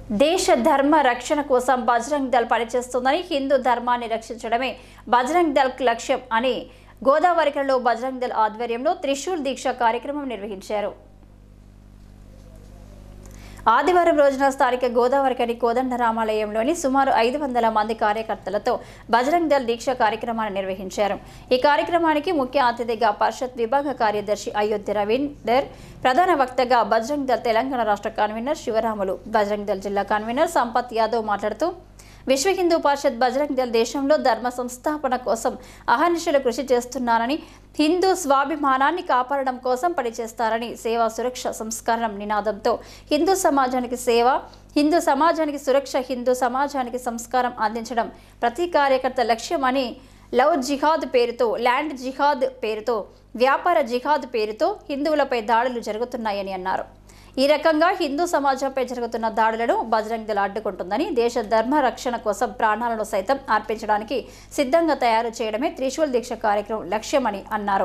దేశ ధర్మ రక్షణ కోసం బజరంగ్ దళ్ పనిచేస్తుందని, హిందూ ధర్మాన్ని రక్షించడమే బజరంగ్ దళ్ లక్ష్యం అని గోదావరిలో బజరంగ్ దళ్ ఆధ్వర్యంలో త్రిశూల్ దీక్ష కార్యక్రమం నిర్వహించారు. ఆదివారం రోజున స్థానిక గోదావరికని కోదండరామాలయంలోని సుమారు 500 మంది కార్యకర్తలతో బజరంగ్ దళ్ దీక్ష కార్యక్రమాన్ని నిర్వహించారు. ఈ కార్యక్రమానికి ముఖ్య అతిథిగా పరిషత్ విభాగ కార్యదర్శి అయోధ్య రవీందర్, ప్రధాన వక్తగా బజరంగ్ దళ్ తెలంగాణ రాష్ట్ర కన్వీనర్ శివరాములు, బజరంగ్ దళ్ జిల్లా కన్వీనర్ సంపత్ యాదవ్ మాట్లాడుతూ విశ్వ హిందూ పరిషత్ బజరంగ్ దళ్ దేశంలో ధర్మ సంస్థాపన కోసం అహర్నిశలు కృషి చేస్తున్నారని, హిందూ స్వాభిమానాన్ని కాపాడడం కోసం పనిచేస్తారని, సేవా సురక్ష సంస్కరణం నినాదంతో హిందూ సమాజానికి సేవ, హిందూ సమాజానికి సురక్ష, హిందూ సమాజానికి సంస్కారం అందించడం ప్రతి కార్యకర్త లక్ష్యమని, లవ్ జిహాద్ పేరుతో, ల్యాండ్ జిహాద్ పేరుతో, వ్యాపార జిహాద్ పేరుతో హిందువులపై దాడులు జరుగుతున్నాయని అన్నారు. ఈ రకంగా హిందూ సమాజంపై జరుగుతున్న దాడులను బజరంగ్ దళ్ అడ్డుకుంటుందని, దేశ ధర్మ రక్షణ కోసం ప్రాణాలను సైతం అర్పించడానికి సిద్ధంగా తయారు చేయడమే త్రిశూల్ దీక్ష కార్యక్రమం లక్ష్యమని అన్నారు.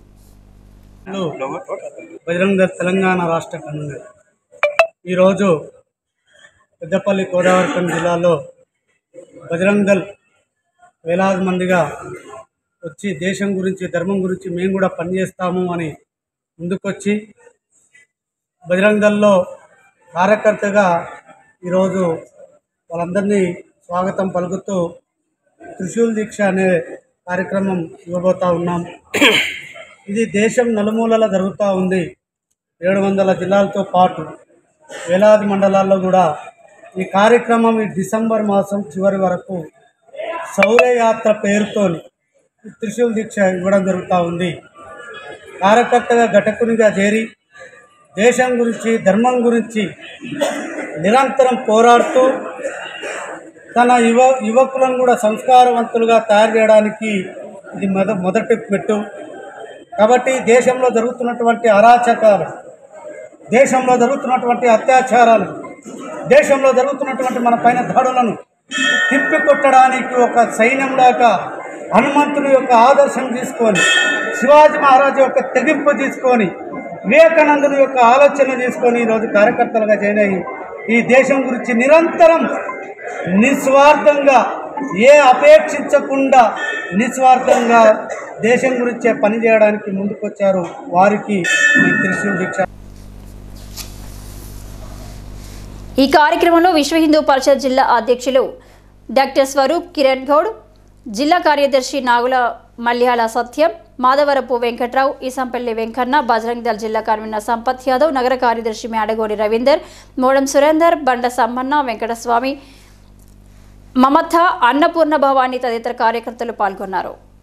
బజరంగ్ దళ్ తెలంగాణ రాష్ట్ర కన్వీనర్ ఈరోజు పెద్దపల్లి గోదావరిఖని జిల్లాలో బజరంగ్ దళ్ వేలాది మందిగా వచ్చి దేశం గురించి, ధర్మం గురించి మేము కూడా పనిచేస్తాము అని ముందుకొచ్చి బజరంగ్ దళ్లో కార్యకర్తగా ఈరోజు వాళ్ళందరినీ స్వాగతం పలుకుతూ త్రిశూల్ దీక్ష అనే కార్యక్రమం ఇవ్వబోతూ ఉన్నాం. ఇది దేశం నలుమూలలా జరుగుతూ ఉంది. 700 జిల్లాలతో పాటు వేలాది మండలాల్లో కూడా ఈ కార్యక్రమం ఈ డిసెంబర్ మాసం చివరి వరకు శౌర్యయాత్ర పేరుతో త్రిశూల్ దీక్ష ఇవ్వడం జరుగుతూ ఉంది. కార్యకర్తగా ఘటకునిగా చేరి దేశం గురించి, ధర్మం గురించి నిరంతరం పోరాడుతూ తన యువకులను కూడా సంస్కారవంతులుగా తయారు చేయడానికి ఇది మొదటి మెట్టు. కాబట్టి దేశంలో జరుగుతున్నటువంటి అరాచకాలు, దేశంలో జరుగుతున్నటువంటి అత్యాచారాలు, దేశంలో జరుగుతున్నటువంటి మన పైన దాడులను తిప్పికొట్టడానికి ఒక సైన్యంలాగా హనుమంతుని యొక్క ఆదర్శం తీసుకొని, శివాజీ మహారాజు యొక్క తెగింపు తీసుకొని, వివేకానందుని యొక్క ఆలోచన తీసుకొని ఈరోజు కార్యకర్తలుగా జాయిన్ అయ్యి ఈ దేశం గురించి నిరంతరం నిస్వార్థంగా, ఏ అపేక్షించకుండా నిస్వార్థంగా దేశం గురించే పనిచేయడానికి ముందుకొచ్చారు. వారికి ఈ త్రిశూల్ దీక్ష. ఈ కార్యక్రమంలో విశ్వ హిందూ పరిషత్ జిల్లా అధ్యక్షులు డాక్టర్ స్వరూప్ కిరణ్ గౌడ్, జిల్లా కార్యదర్శి నాగుల మల్యాల సత్యం, మాధవరపు వెంకట్రావు, ఈసంపల్లి వెంకన్న, బజరంగ్ దళ్ జిల్లా కన్వీనర్ సంపత్ యాదవ్, నగర కార్యదర్శి మేడగోడి రవీందర్, మోడం సురేందర్, బండ సమ్మన్న, వెంకటస్వామి, మమత, అన్నపూర్ణ భవాని తదితర కార్యకర్తలు పాల్గొన్నారు.